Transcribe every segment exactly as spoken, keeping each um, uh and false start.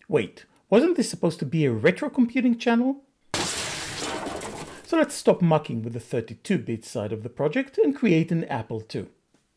Wait, wasn't this supposed to be a retro computing channel? So let's stop mucking with the thirty-two bit side of the project and create an Apple two.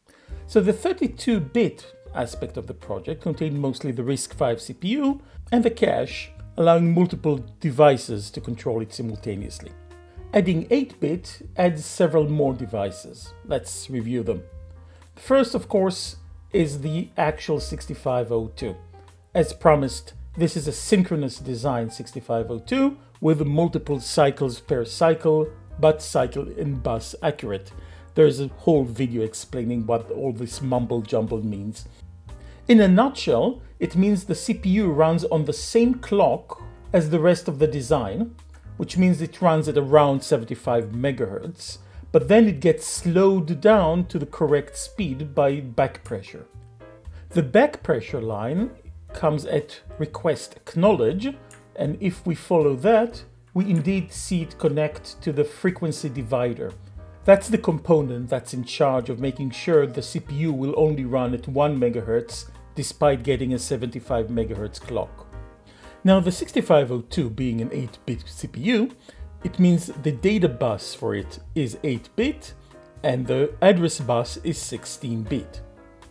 So the thirty-two bit aspect of the project contained mostly the Risc-V C P U and the cache, allowing multiple devices to control it simultaneously. Adding eight bit adds several more devices. Let's review them. The first, of course, is the actual sixty-five oh two. As promised, this is a synchronous design sixty-five oh two with multiple cycles per cycle, but cycle and bus accurate. There's a whole video explaining what all this mumble jumble means. In a nutshell, it means the C P U runs on the same clock as the rest of the design, which means it runs at around seventy-five megahertz, but then it gets slowed down to the correct speed by back pressure. The back pressure line comes at request acknowledge, and if we follow that, we indeed see it connect to the frequency divider. That's the component that's in charge of making sure the C P U will only run at one megahertz despite getting a seventy-five megahertz clock. Now, the sixty-five oh two being an eight bit C P U, it means the data bus for it is eight bit and the address bus is sixteen bit.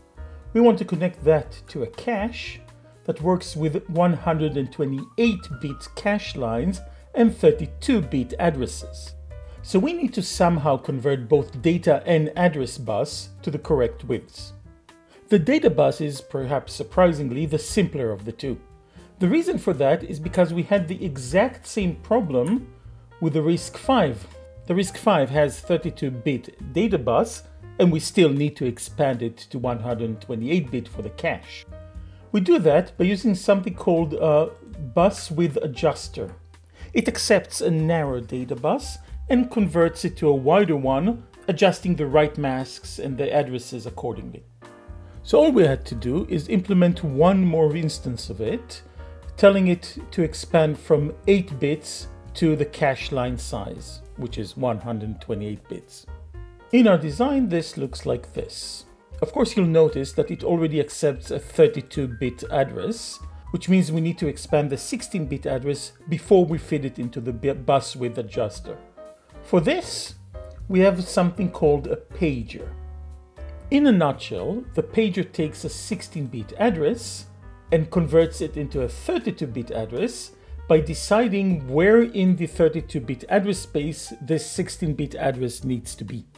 We want to connect that to a cache that works with one hundred twenty-eight bit cache lines and thirty-two bit addresses. So we need to somehow convert both data and address bus to the correct widths. The data bus is, perhaps surprisingly, the simpler of the two. The reason for that is because we had the exact same problem with the Risc-V. The Risc-V has thirty-two bit data bus, and we still need to expand it to one hundred twenty-eight bit for the cache. We do that by using something called a bus width adjuster. It accepts a narrow data bus and converts it to a wider one, adjusting the right masks and the addresses accordingly. So all we had to do is implement one more instance of it, telling it to expand from eight bits to the cache line size, which is one hundred twenty-eight bits. In our design, this looks like this. Of course, you'll notice that it already accepts a thirty-two bit address, which means we need to expand the sixteen bit address before we fit it into the bus width adjuster. For this, we have something called a pager. In a nutshell, the pager takes a sixteen bit address and converts it into a thirty-two bit address by deciding where in the thirty-two bit address space this sixteen bit address needs to be.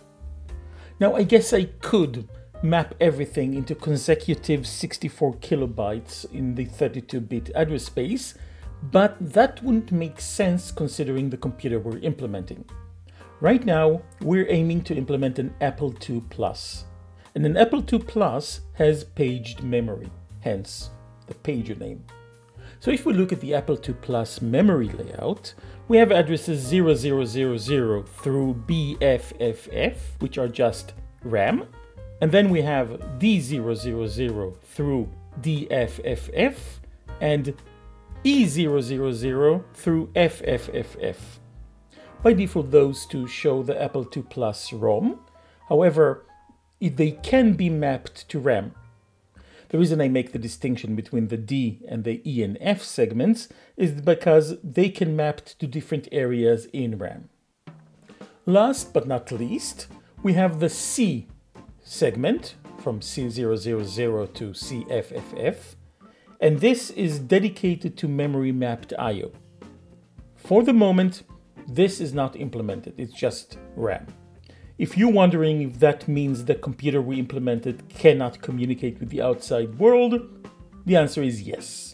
Now, I guess I could map everything into consecutive sixty-four kilobytes in the thirty-two bit address space, but that wouldn't make sense considering the computer we're implementing. Right now, we're aiming to implement an Apple two Plus, and an Apple two Plus has paged memory, hence the pager name. So if we look at the Apple two Plus memory layout, we have addresses zero zero zero zero through B F F F, which are just RAM, and then we have D zero zero zero through D F F F and E zero zero zero through F F F F. By default, those two show the Apple two Plus ROM. However, they can be mapped to RAM. The reason I make the distinction between the D and the E and F segments is because they can map to different areas in RAM. Last but not least, we have the C segment from C zero zero zero to C F F F, and this is dedicated to memory mapped I O. For the moment, this is not implemented, it's just RAM. If you're wondering if that means the computer we implemented cannot communicate with the outside world, the answer is yes.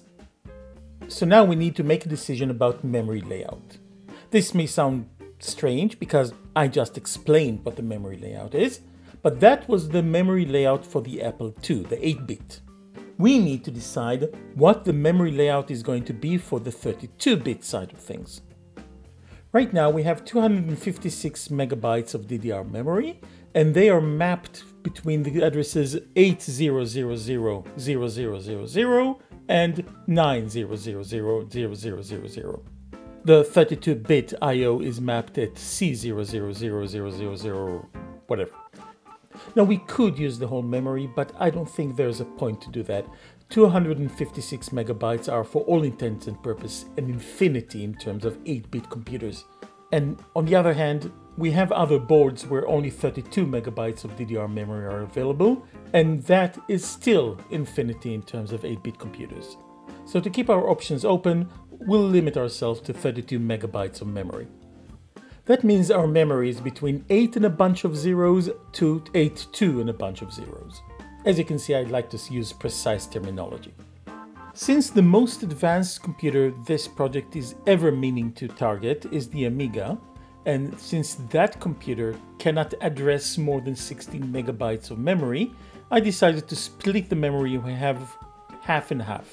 So now we need to make a decision about memory layout. This may sound strange because I just explained what the memory layout is, but that was the memory layout for the Apple two, the eight bit. We need to decide what the memory layout is going to be for the thirty-two bit side of things. Right now we have two hundred fifty-six megabytes of D D R memory, and they are mapped between the addresses eight zero zero zero zero zero zero zero and nine zero zero zero zero zero zero zero. The thirty-two bit I O is mapped at C zero zero zero zero zero zero, whatever. Now we could use the whole memory, but I don't think there's a point to do that. two hundred fifty-six megabytes are for all intents and purposes an infinity in terms of eight bit computers. And on the other hand, we have other boards where only thirty-two megabytes of D D R memory are available, and that is still infinity in terms of eight bit computers. So to keep our options open, we'll limit ourselves to thirty-two megabytes of memory. That means our memory is between eight and a bunch of zeros to eighty-two and a bunch of zeros. As you can see, I'd like to use precise terminology. Since the most advanced computer this project is ever meaning to target is the Amiga, and since that computer cannot address more than sixteen megabytes of memory, I decided to split the memory we have half and half.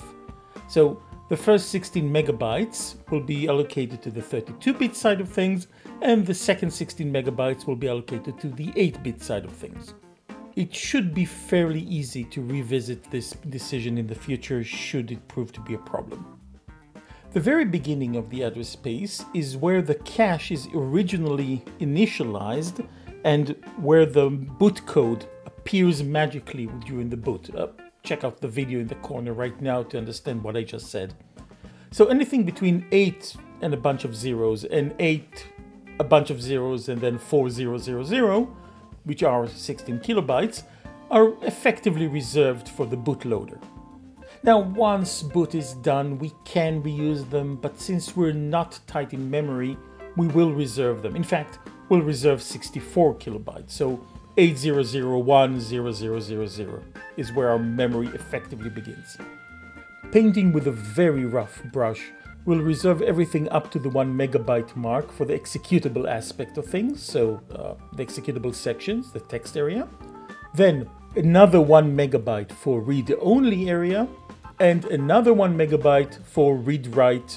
So the first sixteen megabytes will be allocated to the thirty-two bit side of things, and the second sixteen megabytes will be allocated to the eight bit side of things. It should be fairly easy to revisit this decision in the future should it prove to be a problem. The very beginning of the address space is where the cache is originally initialized and where the boot code appears magically during the boot. Uh, check out the video in the corner right now to understand what I just said. So anything between eight and a bunch of zeros and eight, a bunch of zeros and then four zero zero zero, which are sixteen kilobytes, are effectively reserved for the bootloader. Now, once boot is done, we can reuse them, but since we're not tight in memory, we will reserve them. In fact, we'll reserve sixty-four kilobytes, so eight zero zero one zero zero zero zero is where our memory effectively begins. Painting with a very rough brush, we'll reserve everything up to the one megabyte mark for the executable aspect of things, so uh, the executable sections, the text area. Then another one megabyte for read-only area, and another one megabyte for read-write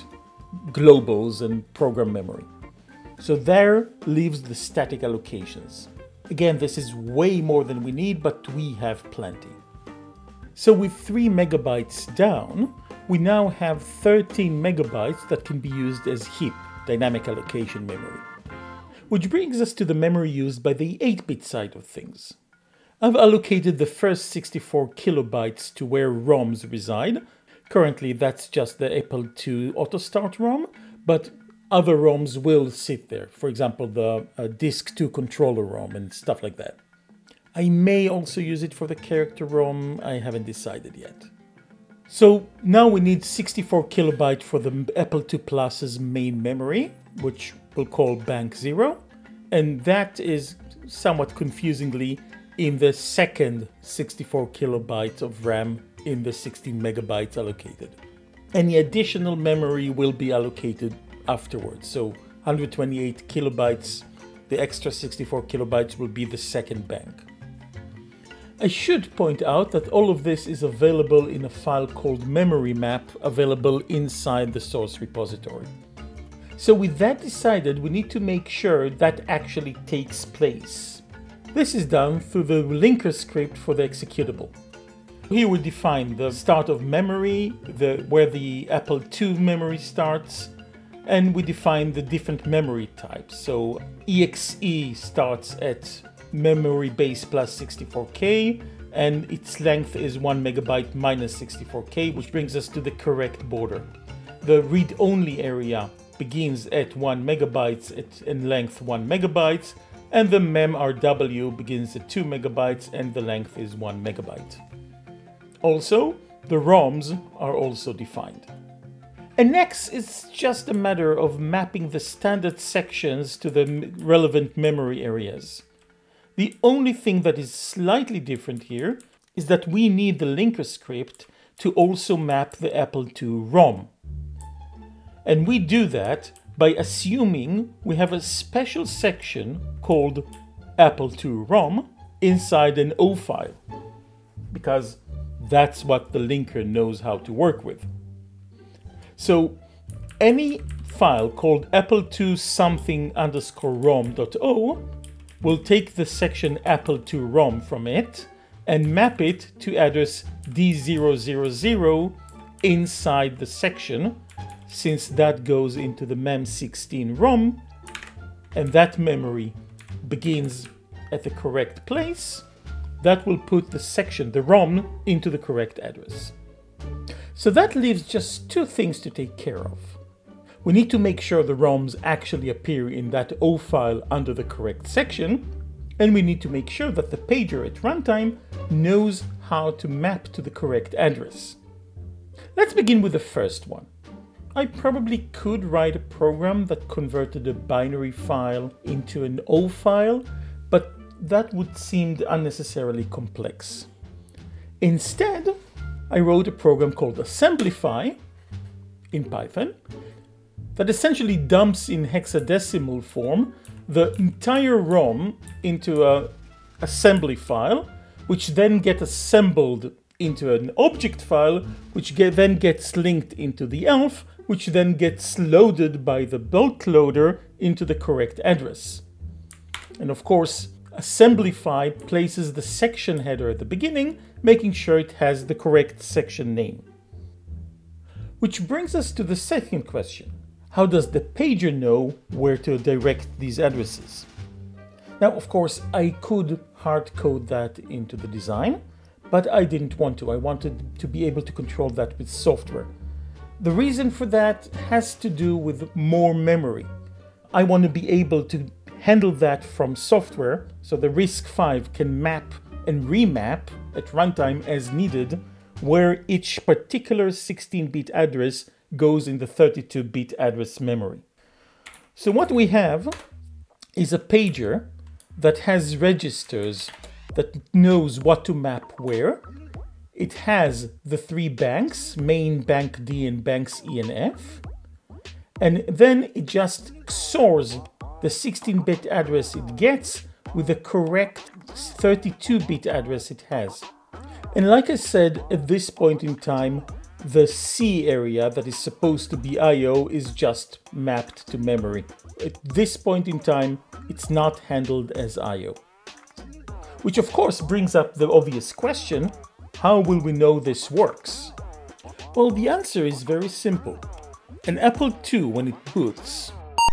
globals and program memory. So there leaves the static allocations. Again, this is way more than we need, but we have plenty. So with three megabytes down, we now have thirteen megabytes that can be used as heap, dynamic allocation memory. Which brings us to the memory used by the eight bit side of things. I've allocated the first sixty-four kilobytes to where ROMs reside. Currently that's just the Apple two AutoStart ROM, but other ROMs will sit there. For example, the uh, Disk two controller ROM and stuff like that. I may also use it for the character ROM, I haven't decided yet. So now we need sixty-four kilobytes for the Apple two Plus's main memory, which we'll call bank zero, and that is somewhat confusingly in the second sixty-four kilobytes of RAM in the sixteen megabytes allocated. Any additional memory will be allocated afterwards, so one hundred twenty-eight kilobytes, the extra sixty-four kilobytes will be the second bank. I should point out that all of this is available in a file called memory map, available inside the source repository. So with that decided, we need to make sure that actually takes place. This is done through the linker script for the executable. Here we define the start of memory, the, where the Apple two memory starts, and we define the different memory types. So E X E starts at memory base plus sixty-four K, and its length is one megabyte minus sixty-four K, which brings us to the correct border. The read-only area begins at one megabytes at, in length one megabytes, and the memRW begins at two megabytes and the length is one megabyte. Also, the ROMs are also defined. And next, it's just a matter of mapping the standard sections to the relevant memory areas. The only thing that is slightly different here is that we need the linker script to also map the Apple two ROM. And we do that by assuming we have a special section called Apple two ROM inside an O file, because that's what the linker knows how to work with. So any file called Apple two something underscore rom.o will take the section Apple two ROM from it and map it to address D zero zero zero inside the section, since that goes into the mem sixteen ROM, and that memory begins at the correct place. That will put the section, the ROM, into the correct address. So that leaves just two things to take care of. We need to make sure the ROMs actually appear in that O file under the correct section, and we need to make sure that the pager at runtime knows how to map to the correct address. Let's begin with the first one. I probably could write a program that converted a binary file into an O file, but that would seem unnecessarily complex. Instead, I wrote a program called Assemblify in Python that essentially dumps in hexadecimal form the entire ROM into an assembly file, which then gets assembled into an object file, which get, then gets linked into the elf, which then gets loaded by the bulk loader into the correct address. And of course, Assemblify places the section header at the beginning, making sure it has the correct section name. Which brings us to the second question. How does the pager know where to direct these addresses? Now, of course, I could hard code that into the design, but I didn't want to. I wanted to be able to control that with software. The reason for that has to do with more memory. I want to be able to handle that from software, so the Risc-V can map and remap at runtime as needed, where each particular sixteen bit address goes in the thirty-two bit address memory. So what we have is a pager that has registers that knows what to map where. It has the three banks, main, bank D, and banks E and F. And then it just X O Rs the sixteen bit address it gets with the correct thirty-two bit address it has. And like I said, at this point in time, the C area that is supposed to be I O is just mapped to memory. At this point in time, it's not handled as I O. Which of course brings up the obvious question, how will we know this works? Well, the answer is very simple. An Apple two, when it boots,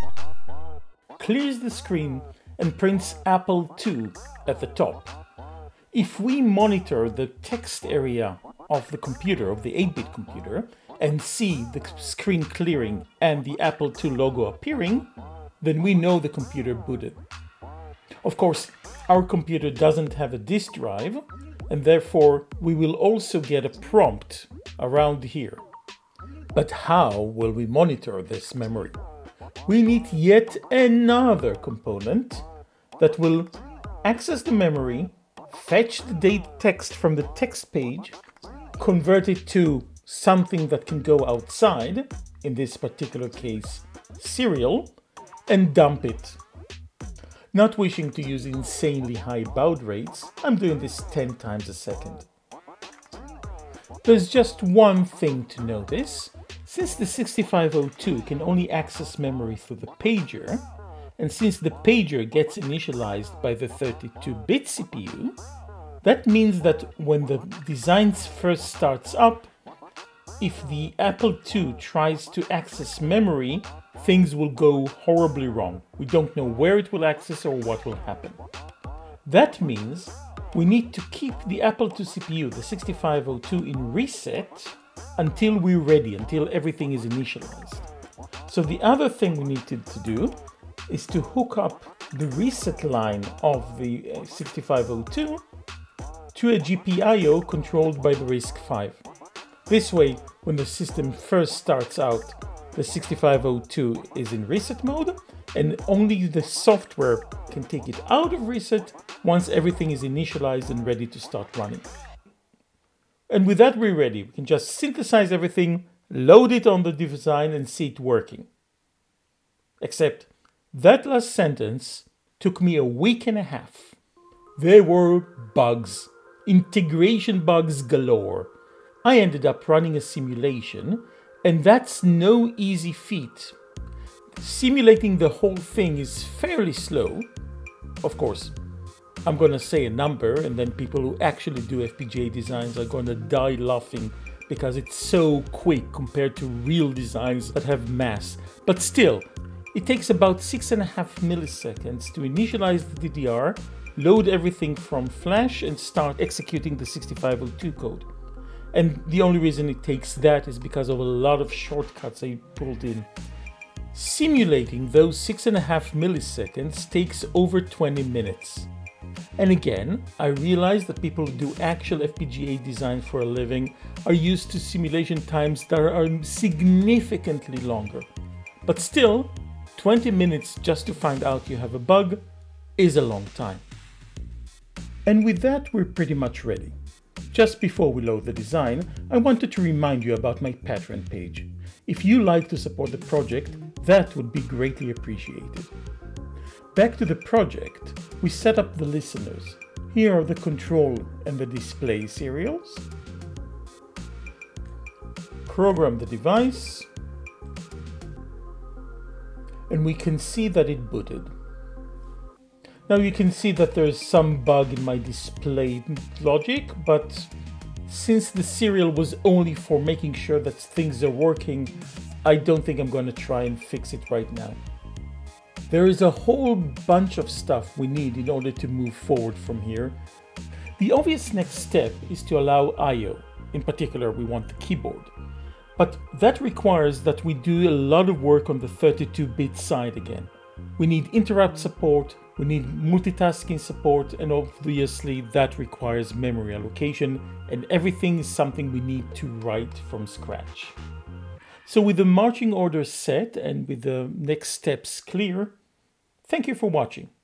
clears the screen and prints Apple two at the top. If we monitor the text area of the computer, of the eight bit computer, and see the screen clearing and the Apple two logo appearing, then we know the computer booted. Of course, our computer doesn't have a disk drive, and therefore we will also get a prompt around here. But how will we monitor this memory? We need yet another component that will access the memory, fetch the date text from the text page, convert it to something that can go outside, in this particular case, serial, and dump it. Not wishing to use insanely high baud rates, I'm doing this ten times a second. There's just one thing to notice. Since the sixty-five oh two can only access memory through the pager, and since the pager gets initialized by the thirty-two bit C P U, that means that when the design first starts up, if the Apple two tries to access memory, things will go horribly wrong. We don't know where it will access or what will happen. That means we need to keep the Apple two C P U, the sixty-five oh two, in reset until we're ready, until everything is initialized. So the other thing we need to, to do is to hook up the reset line of the sixty-five oh two to a G P I O controlled by the Risc-V. This way, when the system first starts out, the sixty-five oh two is in reset mode, and only the software can take it out of reset once everything is initialized and ready to start running. And with that we're ready. We can just synthesize everything, load it on the design, and see it working. Except that last sentence took me a week and a half. There were bugs, integration bugs galore. I ended up running a simulation, and that's no easy feat. Simulating the whole thing is fairly slow. Of course, I'm gonna say a number, and then people who actually do F P G A designs are gonna die laughing because it's so quick compared to real designs that have mass. But still, it takes about six and a half milliseconds to initialize the D D R, load everything from flash, and start executing the sixty-five oh two code. And the only reason it takes that is because of a lot of shortcuts I pulled in. Simulating those six and a half milliseconds takes over twenty minutes. And again, I realize that people who do actual F P G A design for a living are used to simulation times that are significantly longer. But still, twenty minutes just to find out you have a bug is a long time. And with that, we're pretty much ready. Just before we load the design, I wanted to remind you about my Patreon page. If you like to support the project, that would be greatly appreciated. Back to the project, we set up the listeners. Here are the control and the display serials. Program the device. And we can see that it booted. Now you can see that there is some bug in my display logic, but since the serial was only for making sure that things are working, I don't think I'm going to try and fix it right now. There is a whole bunch of stuff we need in order to move forward from here. The obvious next step is to allow I O. In particular, we want the keyboard. But that requires that we do a lot of work on the thirty-two bit side again. We need interrupt support, we need multitasking support, and obviously that requires memory allocation, and everything is something we need to write from scratch. So with the marching orders set and with the next steps clear, thank you for watching.